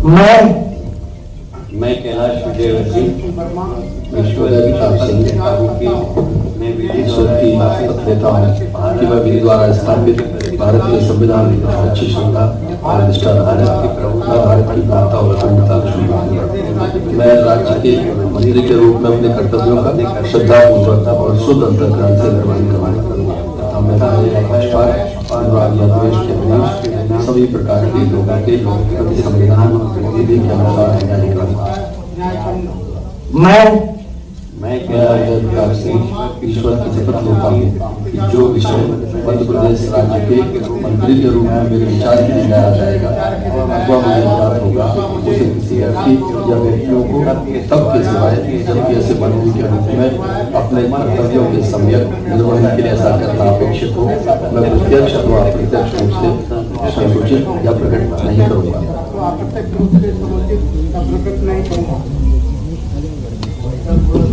मैं कैलाश विजयवर्गीय ईश्वर सिंह मैं विधि देता हूँ कि मैं विधि द्वारा स्थापित भारतीय संविधान की अच्छी श्रद्धा और निष्ठा भारत की प्रभुता, भारत की माता और अखंडता मैं राज्य के मंत्री के रूप में अपने कर्तव्यों का श्रद्धापूर्वक और शुद्ध अंतःकरण से निर्वहन करूँगा। मैं सभी प्रकार के लोगों के प्रति संविधान विधि के अनुसार न्याय करूँगा। मैं कैलाश सिंह ईश्वर की शपथ लेता हूँ कि जो विषय मध्य प्रदेश राज्य के मंत्री के रूप में मेरे विचार के लिए लाया जाएगा वह मुझे प्राप्त होगा, उसे किसी व्यक्ति या व्यक्तियों को तब के सिवाय जबकि ऐसे मंत्री के रूप में अपने कर्तव्यों के सम्यक निर्वहन के लिए ऐसा करना अपेक्षित हो मैं प्रत्यक्ष अथवा अप्रत्यक्ष रूप से संसूचित या प्रकट नहीं करूँगा।